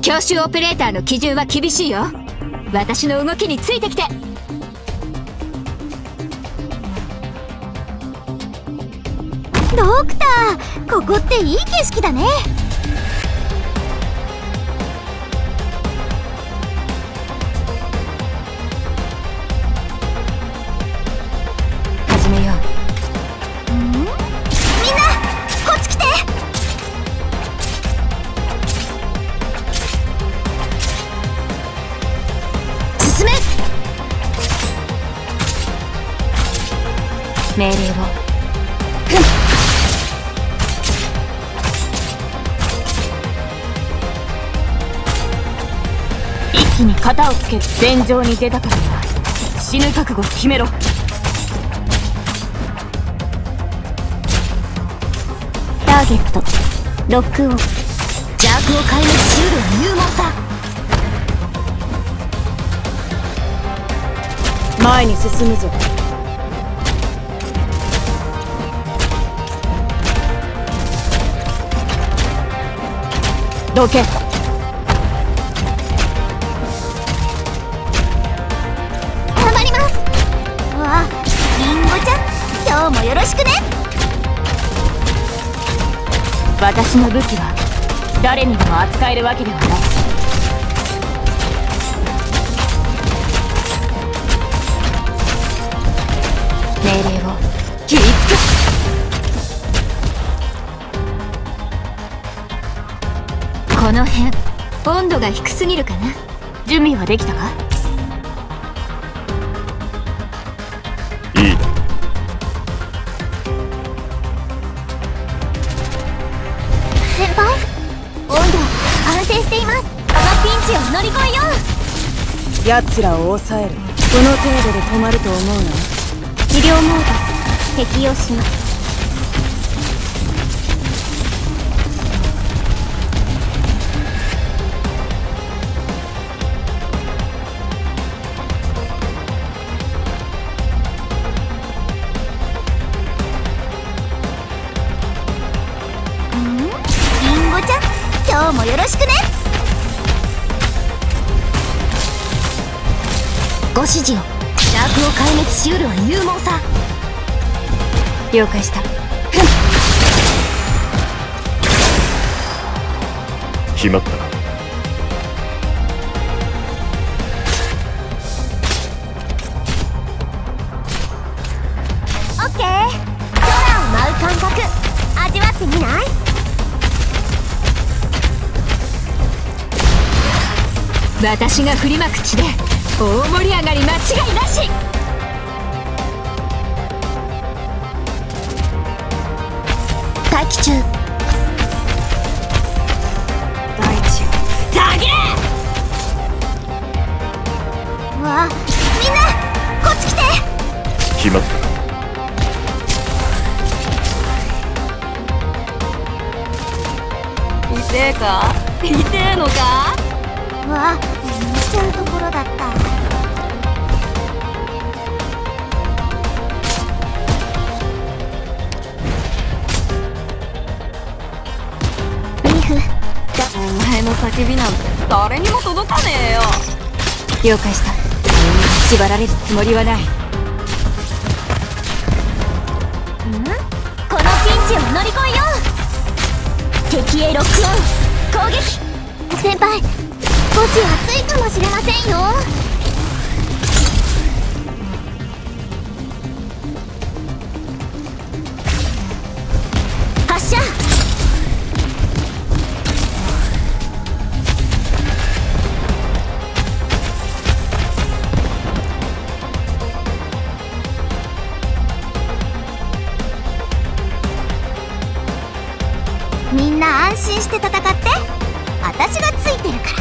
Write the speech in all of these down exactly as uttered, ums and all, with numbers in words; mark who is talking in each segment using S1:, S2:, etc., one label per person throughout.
S1: 教習オペレーターの基準は厳しいよ。私の動きについてきて。
S2: ドクター、ここっていい景色だね。
S1: 始めよう。
S2: ん？みんなこっち来て。進め。
S1: 命令を。一気に型をつける。戦場に出たからには死ぬ覚悟を決めろ。
S2: ターゲットロックオン。邪悪を壊滅しうる勇猛さ。
S1: 前に進むぞ。どけ。
S2: 頑張ります。わあ、リンゴちゃん、今日もよろしくね。
S1: 私の武器は誰にでも扱えるわけではない。命令を切りつけ。この辺温度が低すぎるかな。準備はできたか。
S3: いいだ。
S2: 先輩、温度安定しています。このピンチを乗り越えよう。
S1: 奴らを抑える。この程度で止まると思うな。
S2: 治療モード適用します。今日もよろしくね。ご指示を。邪悪を壊滅しうるは勇猛さ。
S1: 了解した。
S3: 決まったな。
S2: オッケー。空を舞う感覚味わってみない？
S1: 私が振りまく地で大盛り上がり間違いなし。
S2: 待機中。
S1: 大地をたげ。
S2: わあ、みんなこっち来て。
S3: 決まった。
S1: 痛えか？痛えのか？
S2: わあ、見ちゃうところだった。リフ、
S1: お前の叫びなんて誰にも届かねえよ。了解した。縛られるつもりはない。ん？
S2: このピンチを乗り越えよう。敵へロックオン攻撃。先輩、少し暑いかもしれませんよ。発射。みんな安心して戦って。私がついてるから。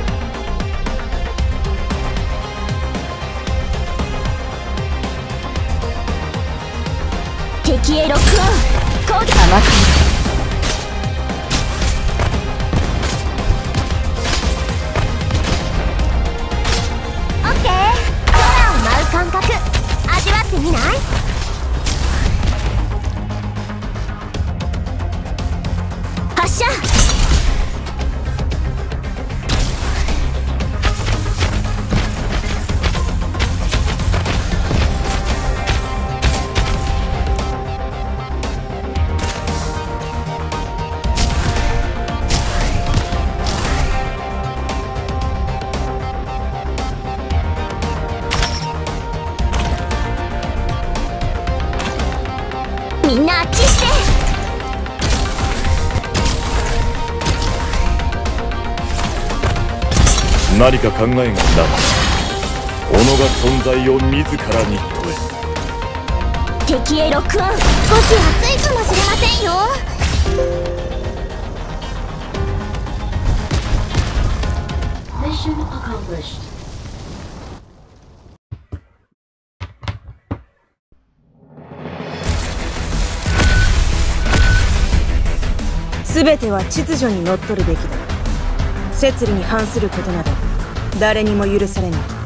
S2: 敵へロックオン攻撃。
S1: 余っている。
S2: オッケー。空を舞う感覚味わってみない？発射。
S3: 何か考えがなく、己が存在を自らに問え。
S2: 敵へロックオン。少し熱いかもしれませんよ。
S4: Mission accomplished.
S5: 全ては秩序にのっとるべきだ。摂理に反することなど誰にも許されない。